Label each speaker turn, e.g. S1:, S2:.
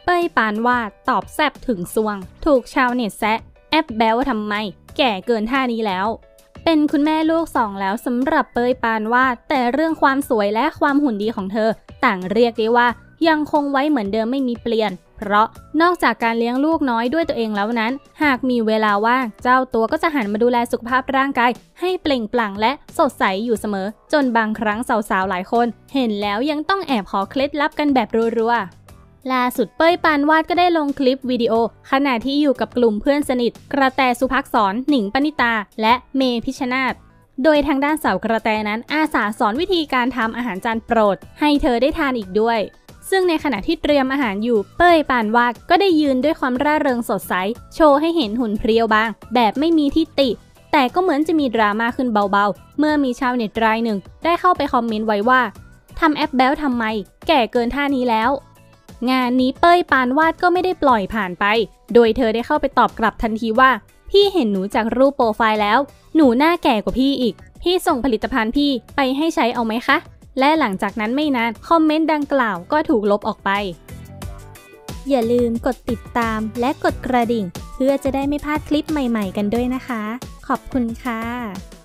S1: เป้ยปานวาดตอบแซบถึงซวงถูกชาวเน็ตแซะแอปแบ๊วทำไมแก่เกินท่านี้แล้วเป็นคุณแม่ลูกสองแล้วสำหรับเป้ยปานวาดแต่เรื่องความสวยและความหุ่นดีของเธอต่างเรียกได้ว่ายังคงไว้เหมือนเดิมไม่มีเปลี่ยนเพราะนอกจากการเลี้ยงลูกน้อยด้วยตัวเองแล้วนั้นหากมีเวลาว่างเจ้าตัวก็จะหันมาดูแลสุขภาพร่างกายให้เปล่งปลั่งและสดใสอยู่เสมอจนบางครั้งสาวๆหลายคนเห็นแล้วยังต้องแอบขอเคล็ดลับกันแบบรัวๆล่าสุดเป้ยปานวาดก็ได้ลงคลิปวิดีโอขณะที่อยู่กับกลุ่มเพื่อนสนิทกระแตสุภักษรหนิงปณิตาและเมพิชชนาธิ์โดยทางด้านสาวกระแตนั้นอาสาสอนวิธีการทำอาหารจานโปรดให้เธอได้ทานอีกด้วยซึ่งในขณะที่เตรียมอาหารอยู่เป้ยปานวาดก็ได้ยืนด้วยความร่าเริงสดใสโชว์ให้เห็นหุ่นเพรียวบางแบบไม่มีที่ติแต่ก็เหมือนจะมีดราม่าขึ้นเบาๆเมื่อมีชาวเน็ตรายหนึ่งได้เข้าไปคอมเมนต์ไว้ว่าทำแอปแบ๊วทำไมแก่เกินท่านี้แล้วงานนี้เป้ยปานวาดก็ไม่ได้ปล่อยผ่านไปโดยเธอได้เข้าไปตอบกลับทันทีว่าพี่เห็นหนูจากรูปโปรไฟล์แล้วหนูหน้าแก่กว่าพี่อีกพี่ส่งผลิตภัณฑ์พี่ไปให้ใช้เอาไหมคะและหลังจากนั้นไม่นานคอมเมนต์ดังกล่าวก็ถูกลบออกไปอย่าลืมกดติดตามและกดกระดิ่งเพื่อจะได้ไม่พลาดคลิปใหม่ๆกันด้วยนะคะขอบคุณค่ะ